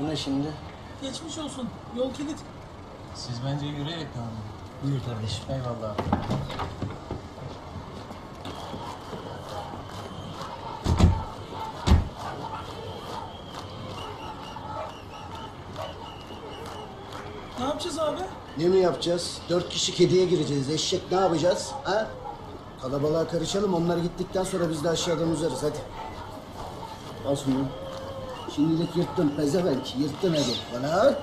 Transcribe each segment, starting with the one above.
Bu ne şimdi? Geçmiş olsun. Yol kilit. Siz bence yürüyerek devam edin. Buyur kardeşim. Eyvallah. Ne yapacağız abi? Ne mi yapacağız? 4 kişi kediye gireceğiz. Eşek ne yapacağız? Ha? Kalabalığa karışalım. Onlar gittikten sonra biz de aşağıdan uzarız. Hadi. Al şunu. Şimdilik yırttın pezevenk. Yırttın hadi. Bana.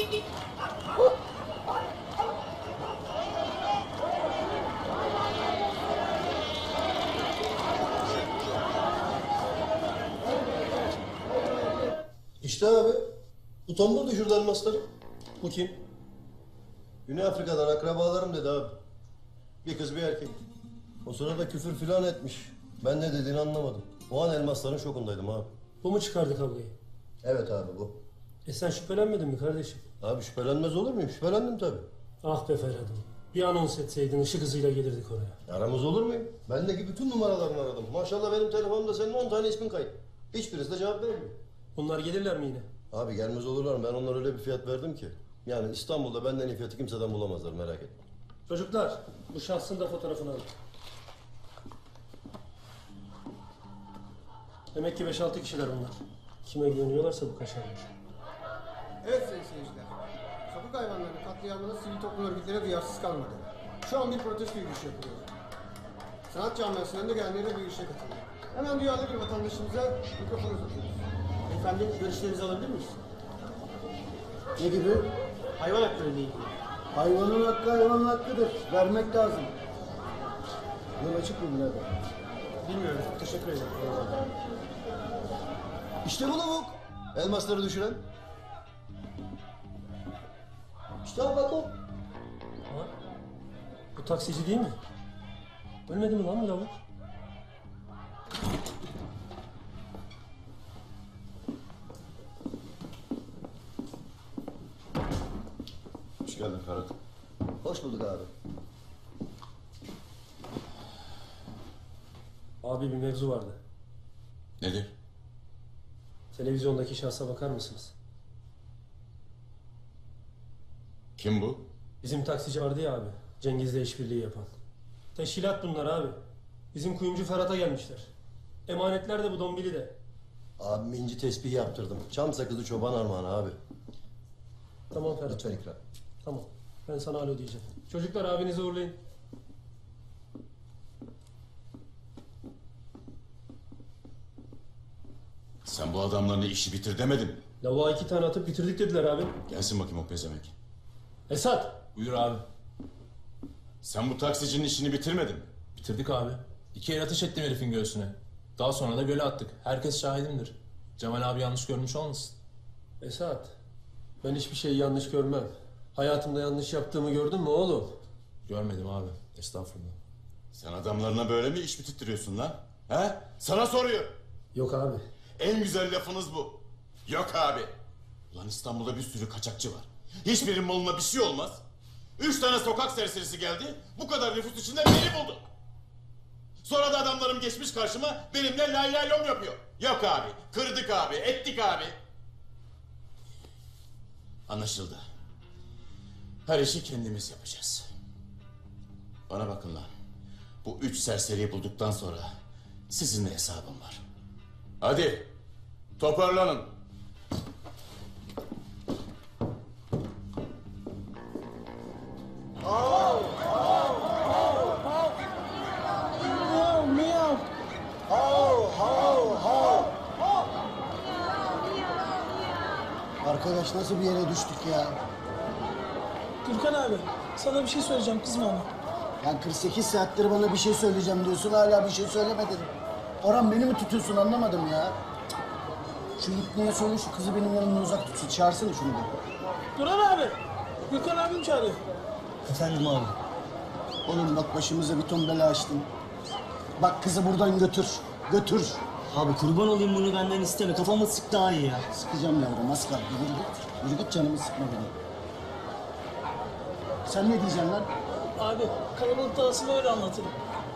İşte abi. Bu tombul düşürdü elmasları. Bu kim? Güney Afrika'dan akrabalarım dedi abi. Bir kız bir erkek. O sırada küfür filan etmiş. Ben ne dediğini anlamadım. O an elmasların şokundaydım abi. Bu mu çıkardı kavgayı? Evet abi bu. Sen şüphelenmedin mi kardeşim? Abi şüphelenmez olur muyum? Şüphelendim tabii. Ah be Ferhat'ım. Bir anons etseydin ışık hızıyla gelirdik oraya. Aramız olur muyum? Bendeki bütün numaralarını aradım. Maşallah benim telefonumda senin 10 tane ismin kayıt. Hiçbirisi de cevap vermiyor. Bunlar gelirler mi yine? Abi gelmez olurlar mı? Ben onlara öyle bir fiyat verdim ki. Yani İstanbul'da benden iyi fiyatı kimseden bulamazlar, merak etme. Çocuklar, bu şahsın da fotoğrafını alın. Demek ki 5-6 kişiler bunlar. Kime güveniyorlarsa bu kaşarlar. Evet sayın seyirciler. Sokak hayvanlarının katliamına sivil toplum örgütleri duyarsız kalmadı. Şu an bir protesto yürüyüşü yapılıyor. Sanat camiasının da gelenleri de bu yürüyüşe katılıyor. Hemen duyarlı bir vatandaşımıza mikrofonu uzatıyoruz. Efendim görüşlerinizi alabilir miyiz? Ne gibi? Hayvan hakları ile ilgili. Hayvanın hakkı hayvanın hakkıdır. Vermek lazım. Yol açık mı birader? Bilmiyorum. Teşekkür ederim. İşte bu lavuk. Elmasları düşüren. İşte bak o. Ha? Bu taksici değil mi? Ölmedi mi lan bu lavuk? Hoş geldin Ferhat. Hoş bulduk abi. Abi bir mevzu vardı. Nedir? Televizyondaki şahsa bakar mısınız? Kim bu? Bizim taksici vardı ya abi. Cengiz'le işbirliği yapan. Teşkilat bunlar abi. Bizim kuyumcu Ferhat'a gelmişler. Emanetler de bu dombili de. Abim inci tesbih yaptırdım. Çam sakızı çoban armağanı abi. Tamam Ferhat. Lütfen ikram. Tamam. Ben sana alo diyeceğim. Çocuklar abinizi uğurlayın. Sen bu adamlarla işi bitir demedin mi? Lavuğa 2 tane atıp bitirdik dediler abi. Gelsin bakayım o pezemek. Esat. Buyur abi. Sen bu taksicinin işini bitirmedin mi? Bitirdik abi. 2 el ateş ettim herifin göğsüne. Daha sonra da göle attık. Herkes şahidimdir. Cemal abi yanlış görmüş olmasın? Esat. Ben hiçbir şeyi yanlış görmem. Hayatımda yanlış yaptığımı gördün mü oğlum? Görmedim abi. Estağfurullah. Sen adamlarına böyle mi iş bitirtiyorsun lan? He? Sana soruyor. Yok abi. En güzel lafınız bu. Yok abi. Ulan İstanbul'da bir sürü kaçakçı var. Hiçbirinin malına bir şey olmaz. 3 tane sokak serserisi geldi. Bu kadar nüfus içinde beni buldu. Sonra da adamlarım geçmiş karşıma benimle lay lay lom yapıyor. Yok abi. Kırdık abi. Ettik abi. Anlaşıldı. Her işi kendimiz yapacağız. Bana bakın lan. Bu 3 serseriyi bulduktan sonra sizinle hesabım var. Hadi toparlanın. Arkadaş nasıl bir yere düştük ya? Gürkan abi. Sana bir şey söyleyeceğim. Kızma ama. Ya 48 saattir bana bir şey söyleyeceğim diyorsun. Hala bir şey söylemedin. Orhan beni mi tutuyorsun anlamadım ya. Şu ipneye söyle şu kızı benim yanımdan uzak tutsun. Çağırsana şunu bir. Duran abi. Gürkan abim çağırıyor. Efendim abi. Oğlum bak başımıza bir ton bela açtın. Bak kızı buradan götür. Götür. Abi kurban olayım bunu benden isteme. Kafama sık daha iyi ya. Sıkacağım yavrum az kaldı. Yürü git. Yürü git canımı sıkma beni. Sen ne diyeceksin lan? Abi kalabalık dağısını öyle anlatırım.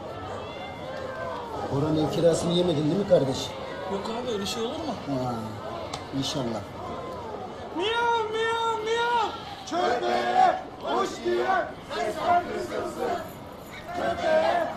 Oranın kirasını yemedin değil mi kardeş? Yok abi öyle şey olur mu? Ha, inşallah. eşkıya, destan kızılsın. Köpeğe